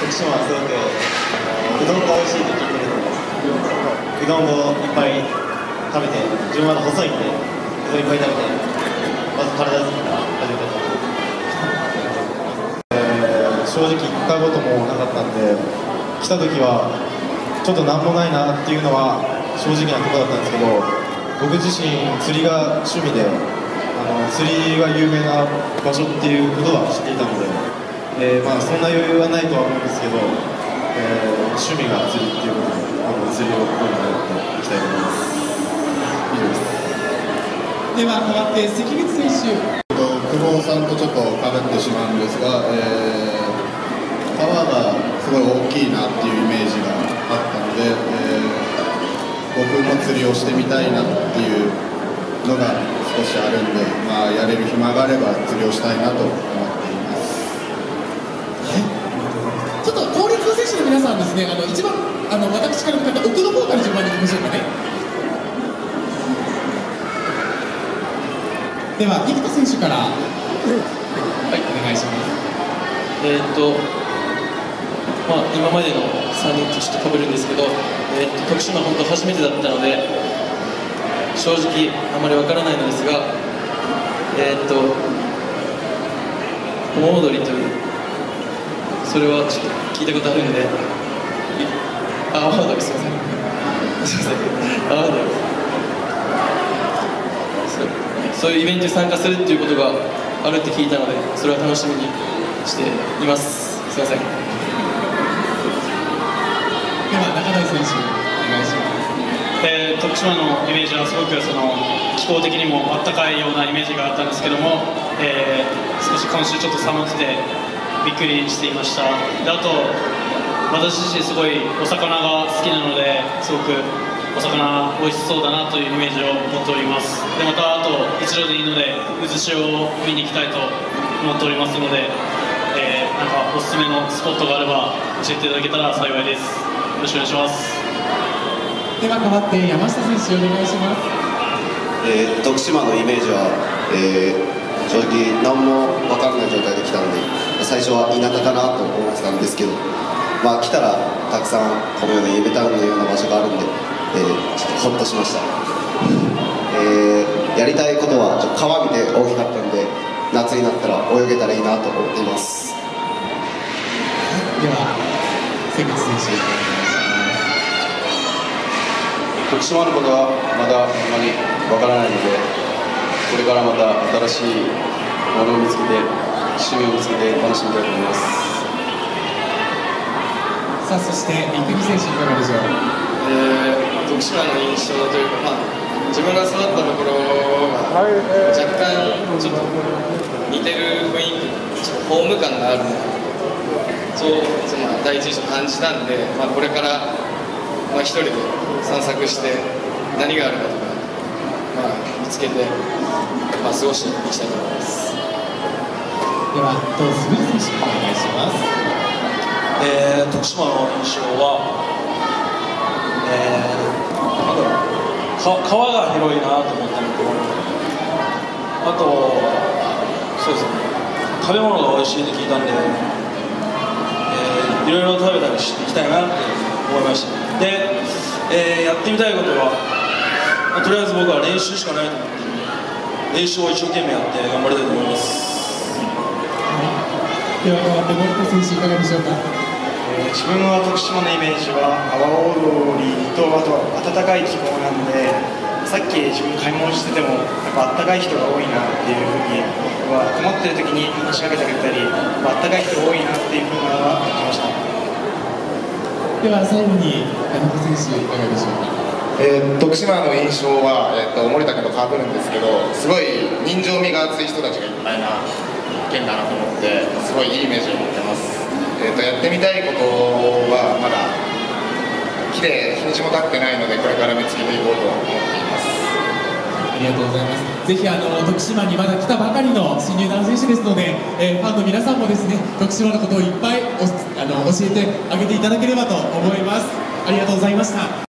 徳島はすごくうどんが美味しいと聞いてるので、うどんをいっぱい食べて、自分は細いんで、うどんいっぱい食べて、まず体作りから始めたいと思います。 正直行ったこともなかったんで、来た時はちょっと何もないなっていうのは正直なところだったんですけど、僕自身釣りが趣味で、釣りが有名な場所っていうことは知っていたので、そんな余裕はないとは思うんですけど、趣味が釣りっていうことで、釣りを心に持っていきたいと思います。以上です。 では代わって関口選手。 久保さんとちょっとかぶってしまうんですが、川がすごい大きいなっていうイメージがあったので、僕も釣りをしてみたいなっていうのが少しあるんで、やれる暇があれば釣りをしたいなと思っています。 ちょっと公立の選手の皆さんですね、一番私から向かって奥の方から順番にいきましょうかね。では生田選手から、はい、お願いします。 今までの3人とちょっと被るんですけど、徳島は本当初めてだったので正直あまりわからないのですが、盆踊りというそれはちょっと聞いたことあるんで、阿波踊り、すいませんすいません、阿波踊り、そういうイベントに参加するっていうことがあるって聞いたので、それは楽しみにしています。すいません。 では中台選手、お願いします。 徳島のイメージはすごく気候的にもあったかいようなイメージがあったんですけども、少し今週ちょっと寒くてびっくりしていました。であと私自身すごいお魚が好きなので、すごくお魚美味しそうだなというイメージを持っております。でまたあと一度でいいので渦潮を見に行きたいと思っておりますので、なんかおすすめのスポットがあれば教えていただけたら幸いです。よろしくお願いします。 では代わって山下選手、お願いします。 徳島のイメージは、正直何も分からない状態で来たので、最初は田舎かなと思ってたんですけど、来たらたくさんこのような夢タウンのような場所があるんで、ちょっとホッとしました。やりたいことは川見て大きかったんで、夏になったら泳げたらいいなと思っています。 では関口選手、 徳島のことはまだあまりわからないので、これからまた新しいものを見つけて、趣味を見つけて楽しみたいと思います。 さあ、そして生見選手、いかがでしょう。 徳島の印象というか、自分が育ったところが若干ちょっと似てる雰囲気、ちょっとホーム感があるのと、第一印象感じたんで、これから一人で散策して何があるかとか、見つけて、過ごしていきたいと思います。 ではどうぞ杉選手、お願いします。 徳島の印象は、川が広いなと思ったのと、あとそうですね、食べ物が美味しいって聞いたんで、いろいろ食べたりしていきたいなって思いました。で、やってみたいことは、とりあえず僕は練習しかないと思っているので、練習を一生懸命やって頑張りたいと思います。 では代わって森田選手、いかがでしょうか。 自分は徳島のイメージは阿波踊りと、あと暖かい気候なんで、さっき自分買い物しててもやっぱ暖かい人が多いなっていうふうに、困ってる時に話しかけてくれたり、暖かい人が多いなっていうふうなのは感じました。 では最後に中選手、いかがでしょうか。 徳島の印象は、森田君と被るんですけど、すごい人情味が熱い人たちがいっぱいな県だなと思って、すごいいいイメージを持ってます。やってみたいことはまだ日にちも経ってないので、これから見つけていこうと思っています。 ありがとうございます。ぜひ徳島にまだ来たばかりの新入団選手ですので、ファンの皆さんもですね、徳島のことをいっぱい教えてあげていただければと思います。ありがとうございました。